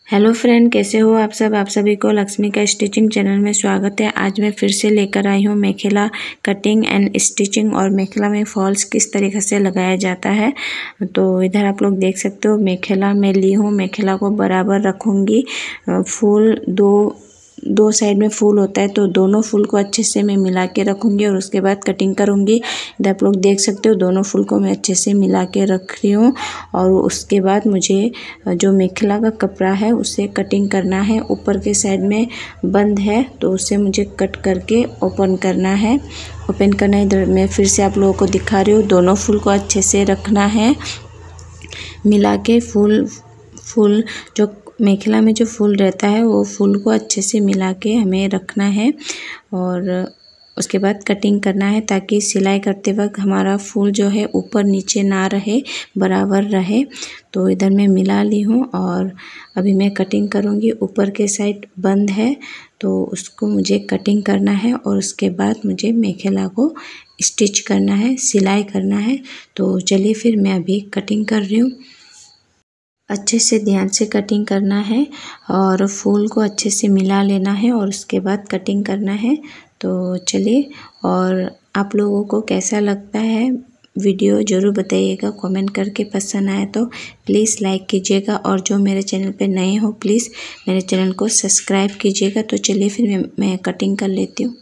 Hello friend, कैसे हो आप सब। आप सभी को लक्ष्मी का स्टिचिंग चैनल में स्वागत है। आज मैं फिर से लेकर आई हूँ मेखला कटिंग एंड स्टिचिंग और मेखला में फॉल्स किस तरीके से लगाया जाता है। तो इधर आप लोग देख सकते हो मेखला में ली हूँ। मेखला को बराबर रखूँगी। फूल दो साइड में फूल होता है तो दोनों फूल को अच्छे से मैं मिला के रखूँगी और उसके बाद कटिंग करूँगी। इधर आप लोग देख सकते हो दोनों फूल को मैं अच्छे से मिला के रख रही हूँ। और उसके बाद मुझे जो मेखला का कपड़ा है उसे कटिंग करना है। ऊपर के साइड में बंद है तो उसे मुझे कट करके ओपन करना है। इधर मैं फिर से आप लोगों को दिखा रही हूँ। दोनों फूल को अच्छे से रखना है मिला के। फूल जो मेखला में जो फूल रहता है वो फूल को अच्छे से मिला के हमें रखना है और उसके बाद कटिंग करना है ताकि सिलाई करते वक्त हमारा फूल जो है ऊपर नीचे ना रहे, बराबर रहे। तो इधर मैं मिला ली हूँ और अभी मैं कटिंग करूँगी। ऊपर के साइड बंद है तो उसको मुझे कटिंग करना है और उसके बाद मुझे मेखला को स्टिच करना है, सिलाई करना है। तो चलिए फिर मैं अभी कटिंग कर रही हूँ। अच्छे से ध्यान से कटिंग करना है और फूल को अच्छे से मिला लेना है और उसके बाद कटिंग करना है। तो चलिए, और आप लोगों को कैसा लगता है वीडियो ज़रूर बताइएगा कमेंट करके। पसंद आए तो प्लीज़ लाइक कीजिएगा और जो मेरे चैनल पे नए हो प्लीज़ मेरे चैनल को सब्सक्राइब कीजिएगा। तो चलिए फिर मैं कटिंग कर लेती हूँ।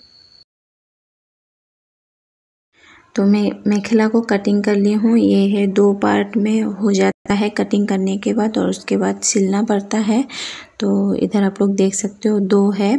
तो मैं मेखला को कटिंग कर ली हूँ। ये है 2 पार्ट में हो जाता है कटिंग करने के बाद और उसके बाद सिलना पड़ता है। तो इधर आप लोग देख सकते हो 2 है।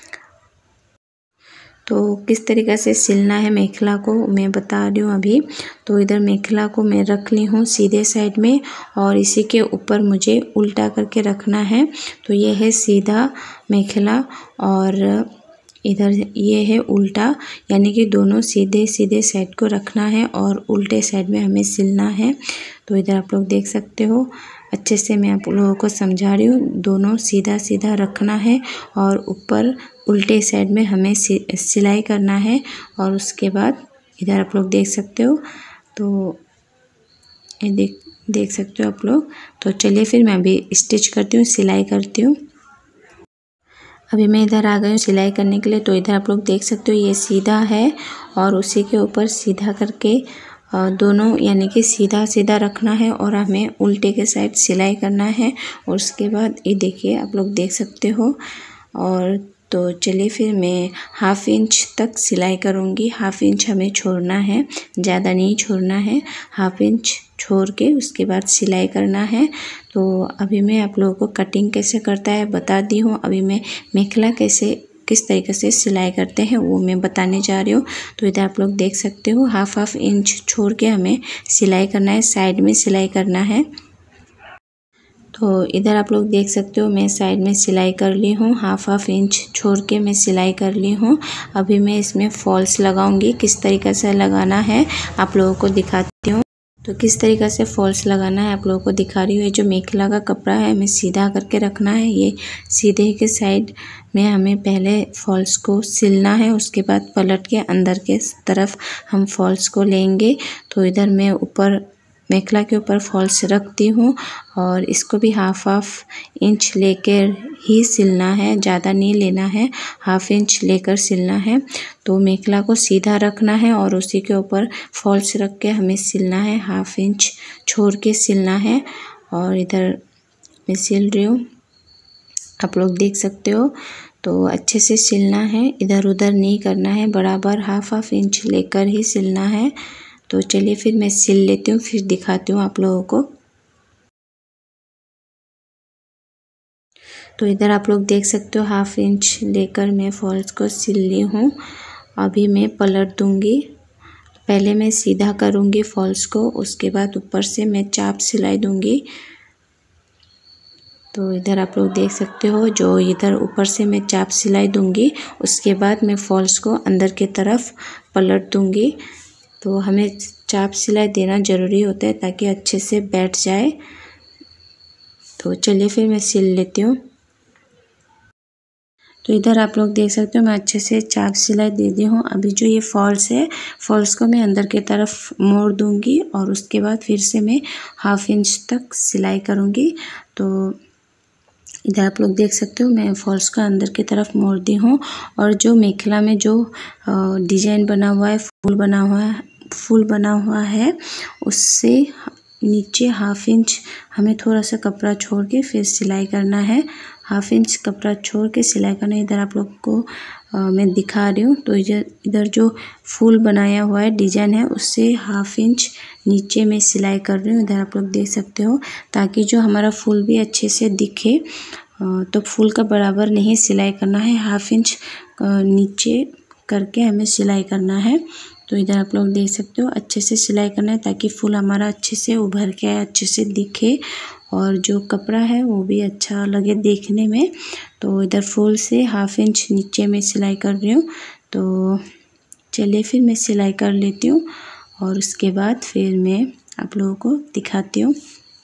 तो किस तरीक़े से सिलना है मेखला को मैं बता रही हूँ अभी। तो इधर मेखला को मैं रख ली हूँ सीधे साइड में और इसी के ऊपर मुझे उल्टा करके रखना है। तो ये है सीधा मेखला और इधर ये है उल्टा, यानी कि दोनों सीधे सीधे साइड को रखना है और उल्टे साइड में हमें सिलना है। तो इधर आप लोग देख सकते हो अच्छे से मैं आप लोगों को समझा रही हूँ। दोनों सीधा सीधा रखना है और ऊपर उल्टे साइड में हमें सिलाई करना है। और उसके बाद इधर आप लोग देख सकते हो। तो ये देख सकते हो आप लोग। तो चलिए फिर मैं अभी स्टिच करती हूँ, सिलाई करती हूँ। अभी मैं इधर आ गई हूँ सिलाई करने के लिए। तो इधर आप लोग देख सकते हो ये सीधा है और उसी के ऊपर सीधा करके दोनों यानी कि सीधा सीधा रखना है और हमें उल्टे के साइड सिलाई करना है। और उसके बाद ये देखिए आप लोग देख सकते हो। और तो चलिए फिर मैं 1/2 इंच तक सिलाई करूँगी। 1/2 इंच हमें छोड़ना है, ज़्यादा नहीं छोड़ना है। 1/2 इंच छोड़ के उसके बाद सिलाई करना है। तो अभी मैं आप लोगों को कटिंग कैसे करता है बता दी हूँ। अभी मैं मेखला किस तरीके से सिलाई करते हैं वो मैं बताने जा रही हूँ। तो इधर आप लोग देख सकते हो 1/2 इंच छोड़ के हमें सिलाई करना है, साइड में सिलाई करना है। तो इधर आप लोग देख सकते हो मैं साइड में सिलाई कर ली हूँ। 1/2 इंच छोड़ के मैं सिलाई कर ली हूँ। अभी मैं इसमें फॉल्स लगाऊंगी। किस तरीके से लगाना है आप लोगों को दिखाती हूँ। तो किस तरीके से फॉल्स लगाना है आप लोगों को दिखा रही हूँ। ये जो मेखला का कपड़ा है हमें सीधा करके रखना है। ये सीधे के साइड में हमें पहले फॉल्स को सिलना है, उसके बाद पलट के अंदर के तरफ हम फॉल्स को लेंगे। तो इधर मैं ऊपर मेखला के ऊपर फॉल्स रखती हूँ और इसको भी 1/2 इंच लेकर ही सिलना है, ज़्यादा नहीं लेना है, 1/2 इंच लेकर सिलना है। तो मेखला को सीधा रखना है और उसी के ऊपर फॉल्स रख के हमें सिलना है। 1/2 इंच छोड़ के सिलना है और इधर मैं सिल रही हूँ, आप लोग देख सकते हो। तो अच्छे से सिलना है, इधर उधर नहीं करना है, बराबर 1/2 इंच लेकर ही सिलना है। तो चलिए फिर मैं सिल लेती हूँ, फिर दिखाती हूँ आप लोगों को। तो इधर आप लोग देख सकते हो 1/2 इंच लेकर मैं फॉल्स को सिल ली हूँ। अभी मैं पलट दूँगी। पहले मैं सीधा करूँगी फॉल्स को, उसके बाद ऊपर से मैं चाप सिलाई दूँगी। तो इधर आप लोग देख सकते हो जो इधर ऊपर से मैं चाप सिलाई दूँगी, उसके बाद मैं फॉल्स को अंदर की तरफ पलट दूँगी। तो हमें चाप सिलाई देना ज़रूरी होता है ताकि अच्छे से बैठ जाए। तो चलिए फिर मैं सिल लेती हूँ। तो इधर आप लोग देख सकते हो मैं अच्छे से चाप सिलाई दे दी हूँ। अभी जो ये फॉल्स है, फॉल्स को मैं अंदर की तरफ मोड़ दूँगी और उसके बाद फिर से मैं 1/2 इंच तक सिलाई करूँगी। तो इधर आप लोग देख सकते हो मैं फॉल्स का अंदर की तरफ मोड़ दी हूँ और जो मेखला में जो डिजाइन बना हुआ है, फूल बना हुआ है उससे नीचे 1/2 इंच हमें थोड़ा सा कपड़ा छोड़ के फिर सिलाई करना है। 1/2 इंच कपड़ा छोड़ के सिलाई करना है। इधर आप लोग को मैं दिखा रही हूँ। तो इधर जो फूल बनाया हुआ है डिजाइन है उससे 1/2 इंच नीचे में सिलाई कर रही हूँ। इधर आप लोग देख सकते हो ताकि जो हमारा फूल भी अच्छे से दिखे। तो फूल का बराबर नहीं सिलाई करना है, 1/2 इंच नीचे करके हमें सिलाई करना है। तो इधर आप लोग देख सकते हो अच्छे से सिलाई करना है ताकि फूल हमारा अच्छे से उभर के आए, अच्छे से दिखे और जो कपड़ा है वो भी अच्छा लगे देखने में। तो इधर फूल से 1/2 इंच नीचे में सिलाई कर रही हूँ। तो चलिए फिर मैं सिलाई कर लेती हूँ और उसके बाद फिर मैं आप लोगों को दिखाती हूँ।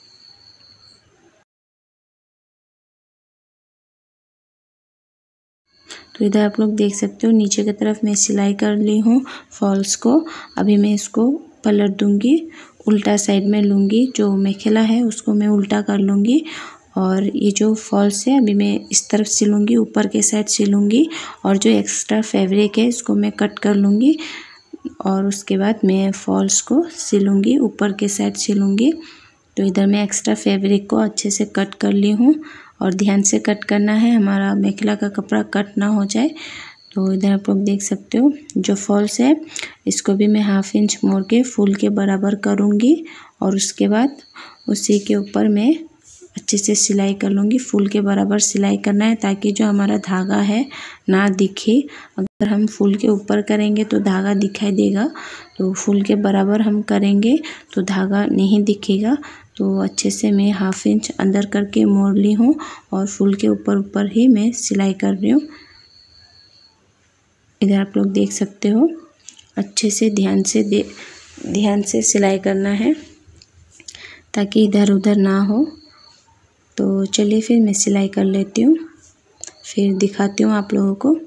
तो इधर आप लोग देख सकते हो नीचे की तरफ मैं सिलाई कर ली हूँ फॉल्स को। अभी मैं इसको पलट दूंगी, उल्टा साइड में लूँगी। जो मेखला है उसको मैं उल्टा कर लूँगी और ये जो फॉल्स है अभी मैं इस तरफ सिलूँगी, ऊपर के साइड सिलूँगी और जो एक्स्ट्रा फैब्रिक है इसको मैं कट कर लूँगी और उसके बाद मैं फॉल्स को सिलूँगी, ऊपर के साइड सिलूँगी। तो इधर मैं एक्स्ट्रा फैब्रिक को अच्छे से कट कर ली हूँ और ध्यान से कट करना है, हमारा मेखला का कपड़ा कट ना हो जाए। तो इधर आप लोग देख सकते हो जो फॉल्स है इसको भी मैं 1/2 इंच मोड़ के फूल के बराबर करूँगी और उसके बाद उसी के ऊपर मैं अच्छे से सिलाई कर लूँगी। फूल के बराबर सिलाई करना है ताकि जो हमारा धागा है ना दिखे। अगर हम फूल के ऊपर करेंगे तो धागा दिखाई देगा, तो फूल के बराबर हम करेंगे तो धागा नहीं दिखेगा। तो अच्छे से मैं 1/2 इंच अंदर करके मोड़ ली हूँ और फूल के ऊपर ही मैं सिलाई कर रही हूँ। इधर आप लोग देख सकते हो अच्छे से ध्यान से सिलाई करना है ताकि इधर उधर ना हो। तो चलिए फिर मैं सिलाई कर लेती हूँ, फिर दिखाती हूँ आप लोगों को।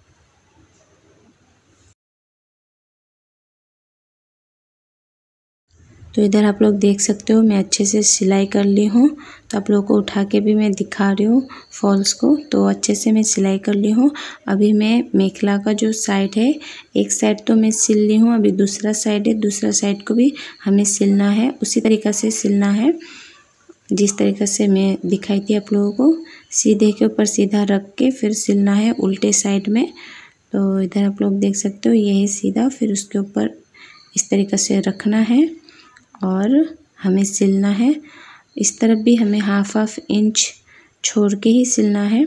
तो इधर आप लोग देख सकते हो मैं अच्छे से सिलाई कर ली हूँ। तो आप लोगों को उठा के भी मैं दिखा रही हूँ फॉल्स को। तो अच्छे से मैं सिलाई कर ली हूँ। अभी मैं मेखला का जो साइड है, एक साइड तो मैं सिल ली हूँ, अभी दूसरा साइड है, दूसरा साइड को भी हमें सिलना है। उसी तरीक़ा से सिलना है जिस तरीक़े से मैं दिखाई थी आप लोगों को। सीधे के ऊपर सीधा रख के फिर सिलना है उल्टे साइड में। तो इधर आप लोग देख सकते हो ये है सीधा, फिर उसके ऊपर इस तरीक़े से रखना है और हमें सिलना है। इस तरफ भी हमें 1/2 इंच छोड़ के ही सिलना है।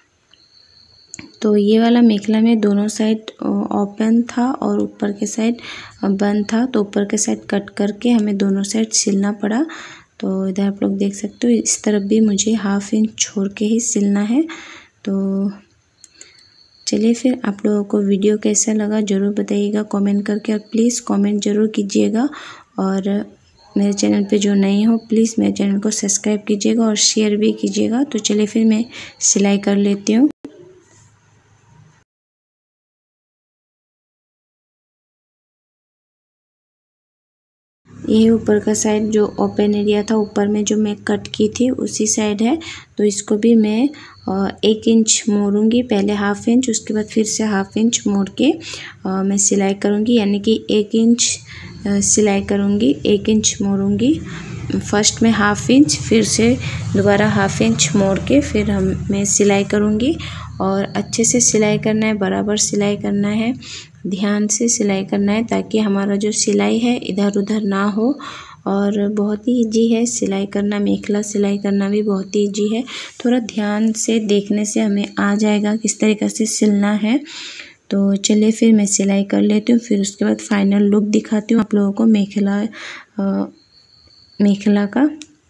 तो ये वाला मेखला में दोनों साइड ओपन था और ऊपर के साइड बंद था, तो ऊपर के साइड कट करके हमें दोनों साइड सिलना पड़ा। तो इधर आप लोग देख सकते हो इस तरफ भी मुझे 1/2 इंच छोड़ के ही सिलना है। तो चलिए फिर आप लोगों को वीडियो कैसा लगा ज़रूर बताइएगा कमेंट करके, और प्लीज़ कमेंट ज़रूर कीजिएगा। और मेरे चैनल पे जो नए हो प्लीज़ मेरे चैनल को सब्सक्राइब कीजिएगा और शेयर भी कीजिएगा। तो चलिए फिर मैं सिलाई कर लेती हूँ। ये ऊपर का साइड जो ओपन एरिया था, ऊपर में जो मैं कट की थी उसी साइड है। तो इसको भी मैं 1 इंच मोड़ूंगी, पहले 1/2 इंच, उसके बाद फिर से 1/2 इंच मोड़ के मैं सिलाई करूंगी, यानी कि 1 इंच सिलाई करूंगी, 1 इंच मोड़ूंगी। फर्स्ट में 1/2 इंच, फिर से दोबारा 1/2 इंच मोड़ के फिर मैं सिलाई करूंगी। और अच्छे से सिलाई करना है, बराबर सिलाई करना है, ध्यान से सिलाई करना है ताकि हमारा जो सिलाई है इधर उधर ना हो। और बहुत ही इजी है सिलाई करना, मेखला सिलाई करना भी बहुत ही इजी है। थोड़ा ध्यान से देखने से हमें आ जाएगा किस तरीक़े से सिलना है। तो चलिए फिर मैं सिलाई कर लेती हूँ, फिर उसके बाद फाइनल लुक दिखाती हूँ आप लोगों को मेखला का।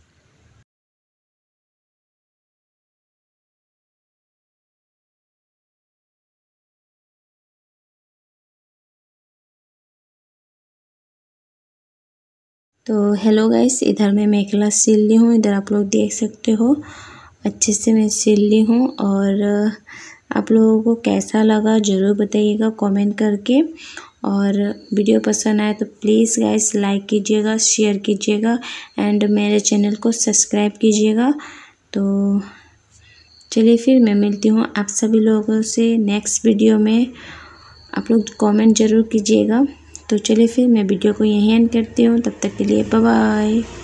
तो हेलो गाइस, इधर मैं मेखला सिल ली हूँ। इधर आप लोग देख सकते हो अच्छे से मैं सिल ली हूँ। और आप लोगों को कैसा लगा ज़रूर बताइएगा कमेंट करके। और वीडियो पसंद आए तो प्लीज़ गाइस लाइक कीजिएगा, शेयर कीजिएगा एंड मेरे चैनल को सब्सक्राइब कीजिएगा। तो चलिए फिर मैं मिलती हूँ आप सभी लोगों से नेक्स्ट वीडियो में। आप लोग कमेंट ज़रूर कीजिएगा। तो चलिए फिर मैं वीडियो को यहीं एंड करती हूँ। तब तक के लिए बाय बाय।